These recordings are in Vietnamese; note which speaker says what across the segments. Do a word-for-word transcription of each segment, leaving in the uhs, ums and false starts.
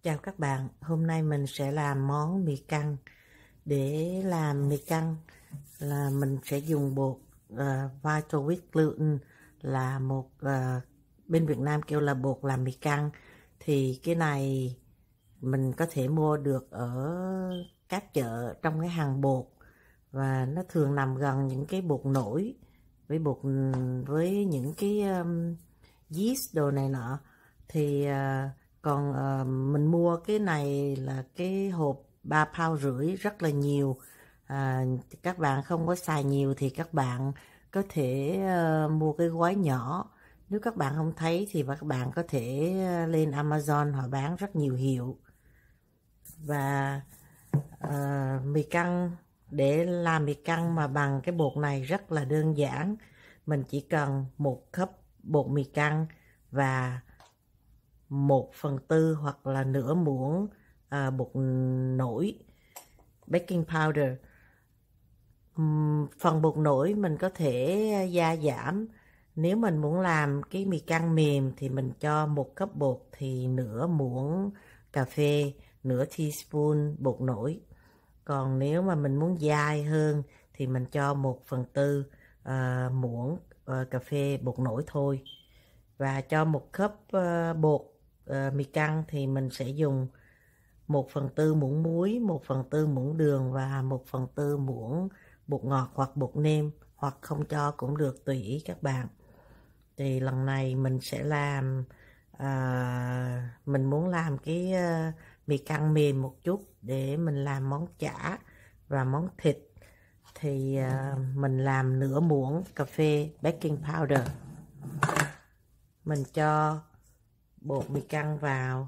Speaker 1: Chào các bạn, hôm nay mình sẽ làm món mì căng. Để làm mì căng là mình sẽ dùng bột uh, Vital Wheat Gluten, là một uh, bên Việt Nam kêu là bột làm mì căng. Thì cái này mình có thể mua được ở các chợ trong cái hàng bột, và nó thường nằm gần những cái bột nổi với bột với những cái um, yeast đồ này nọ. Thì uh, còn uh, mình mua cái này là cái hộp ba pound rưỡi, rất là nhiều. À, các bạn không có xài nhiều thì các bạn có thể uh, mua cái gói nhỏ. Nếu các bạn không thấy thì các bạn có thể lên Amazon, họ bán rất nhiều hiệu. Và uh, mì căng, để làm mì căng mà bằng cái bột này rất là đơn giản. Mình chỉ cần một cup bột mì căng và một phần tư hoặc là nửa muỗng uh, bột nổi baking powder. Um, phần bột nổi mình có thể gia giảm. Nếu mình muốn làm cái mì căng mềm thì mình cho một cup bột thì nửa muỗng cà phê, nửa teaspoon bột nổi. Còn nếu mà mình muốn dai hơn thì mình cho một phần tư uh, muỗng uh, cà phê bột nổi thôi. Và cho một cup uh, bột uh, mì căng thì mình sẽ dùng một phần tư muỗng muối, một phần tư muỗng đường và một phần tư muỗng bột ngọt hoặc bột nêm, hoặc không cho cũng được, tùy ý các bạn. Thì lần này mình sẽ làm uh, mình muốn làm cái uh, mì căng mềm một chút để mình làm món chả và món thịt. Thì uh, mình làm nửa muỗng cà phê baking powder. Mình cho bột mì căng vào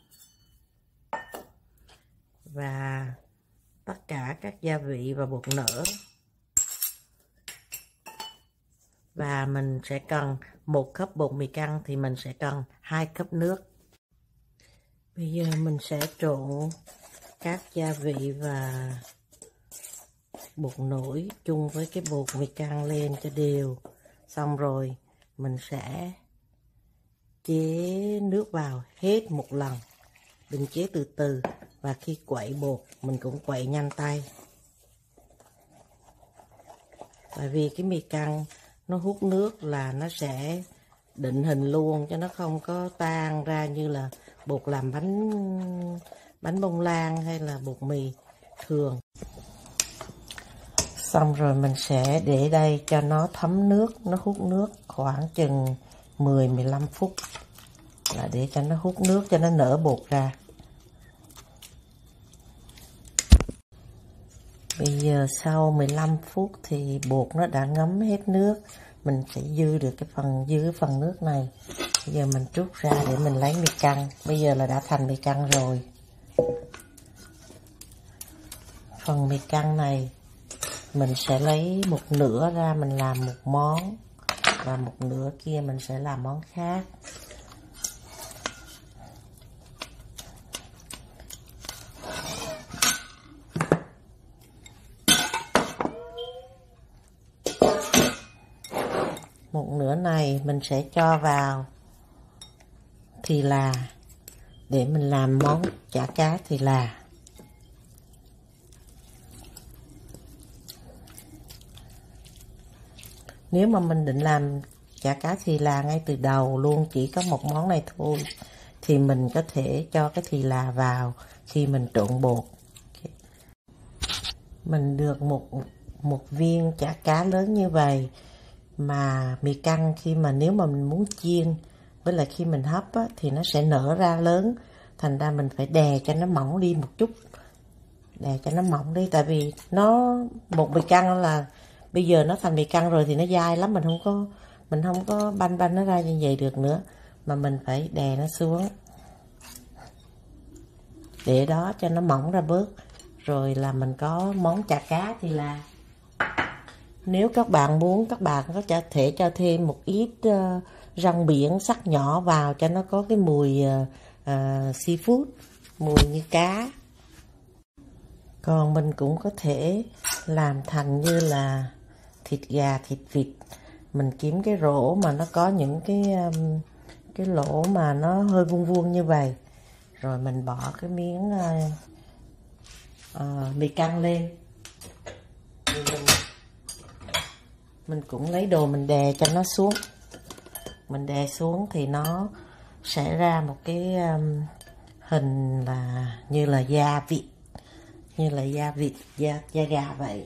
Speaker 1: và tất cả các gia vị và bột nở. Và mình sẽ cần một cup bột mì căng thì mình sẽ cần hai cup nước. Bây giờ mình sẽ trộn các gia vị và bột nổi chung với cái bột mì căng lên cho đều. Xong rồi mình sẽ chế nước vào hết một lần, đừng chế từ từ. Và khi quậy bột mình cũng quậy nhanh tay, tại vì cái mì căng nó hút nước là nó sẽ định hình luôn, cho nó không có tan ra như là bột làm bánh bánh bông lan hay là bột mì thường. Xong rồi mình sẽ để đây cho nó thấm nước, nó hút nước khoảng chừng mười đến mười lăm phút, là để cho nó hút nước, cho nó nở bột ra. Bây giờ sau mười lăm phút thì bột nó đã ngấm hết nước, mình sẽ dư được cái phần dư cái phần nước này. Bây giờ mình trút ra để mình lấy mì căng. Bây giờ là đã thành mì căng rồi. Phần mì căng này mình sẽ lấy một nửa ra mình làm một món, và một nửa kia mình sẽ làm món khác. Một nửa này mình sẽ cho vào thì là để mình làm món chả cá thì là. Nếu mà mình định làm chả cá thì là ngay từ đầu luôn, chỉ có một món này thôi, thì mình có thể cho cái thì là vào khi mình trộn bột. Mình được một một viên chả cá lớn như vậy. Mà mì căng khi mà nếu mà mình muốn chiên với lại khi mình hấp á, thì nó sẽ nở ra lớn, thành ra mình phải đè cho nó mỏng đi một chút, đè cho nó mỏng đi, tại vì nó một mì căng là bây giờ nó thành mì căng rồi thì nó dai lắm, mình không có mình không có banh banh nó ra như vậy được nữa, mà mình phải đè nó xuống để đó cho nó mỏng ra bớt, rồi là mình có món chả cá thì là. Nếu các bạn muốn, các bạn có thể cho thêm một ít uh, rong biển sắc nhỏ vào cho nó có cái mùi uh, uh, seafood, mùi như cá. Còn mình cũng có thể làm thành như là thịt gà, thịt vịt. Mình kiếm cái rổ mà nó có những cái um, cái lỗ mà nó hơi vuông vuông như vậy, rồi mình bỏ cái miếng uh, uh, mì căng lên. Thì mình mình cũng lấy đồ mình đè cho nó xuống, mình đè xuống thì nó sẽ ra một cái um, hình là như là da vịt, như là da vịt, da, da gà vậy.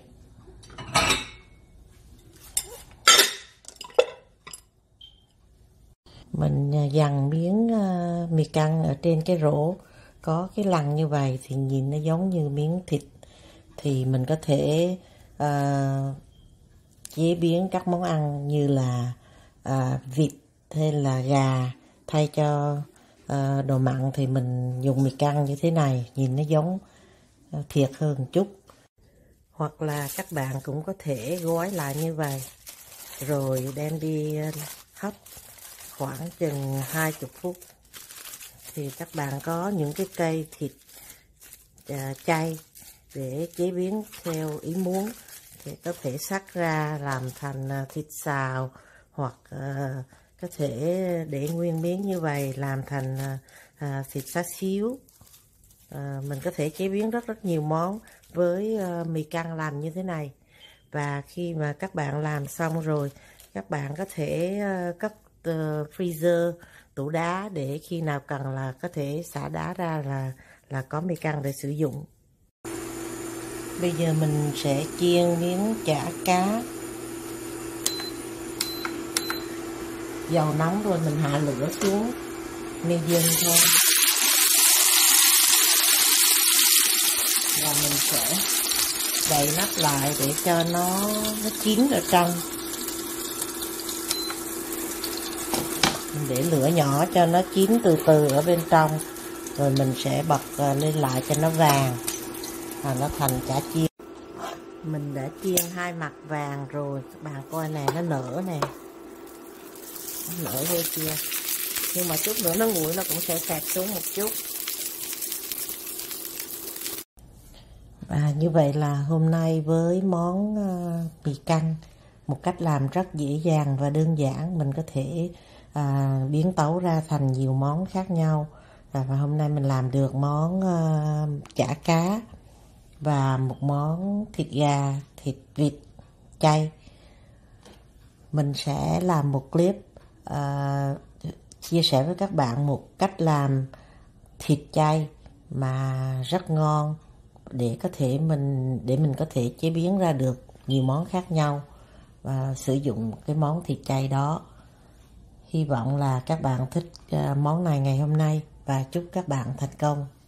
Speaker 1: Mình dằn miếng uh, mì căng ở trên cái rổ có cái lằn như vậy thì nhìn nó giống như miếng thịt. Thì mình có thể uh, chế biến các món ăn như là uh, vịt hay là gà. Thay cho uh, đồ mặn thì mình dùng mì căng như thế này, nhìn nó giống uh, thiệt hơn một chút. Hoặc là các bạn cũng có thể gói lại như vậy rồi đem đi uh, hấp khoảng chừng hai mươi phút. Thì các bạn có những cái cây thịt uh, chay để chế biến theo ý muốn thì có thể xắt ra làm thành uh, thịt xào, hoặc uh, có thể để nguyên miếng như vậy làm thành uh, uh, thịt xá xíu. Uh, mình có thể chế biến rất rất nhiều món với uh, mì căng làm như thế này. Và khi mà các bạn làm xong rồi, các bạn có thể uh, cất uh, freezer, tủ đá, để khi nào cần là có thể xả đá ra là là có mì căng để sử dụng. Bây giờ mình sẽ chiên miếng chả cá. Dầu nóng rồi mình hạ lửa xuống medium thôi. Và mình sẽ đậy nắp lại để cho nó nó chín ở trong. Mình để lửa nhỏ cho nó chín từ từ ở bên trong. Rồi mình sẽ bật lên lại cho nó vàng và nó thành chả chiên. Mình đã chiên hai mặt vàng rồi, các bạn coi nè, nó nở nè, nó nở ghê chưa. Nhưng mà chút nữa nó nguội nó cũng sẽ sạt xuống một chút. Và như vậy là hôm nay với món uh, mì căng, một cách làm rất dễ dàng và đơn giản, mình có thể uh, biến tấu ra thành nhiều món khác nhau. Và, và hôm nay mình làm được món uh, chả cá và một món thịt gà, thịt vịt chay. Mình sẽ làm một clip uh, chia sẻ với các bạn một cách làm thịt chay mà rất ngon, để có thể mình để mình có thể chế biến ra được nhiều món khác nhau và sử dụng cái món thịt chay đó. Hy vọng là các bạn thích uh, món này ngày hôm nay và chúc các bạn thành công.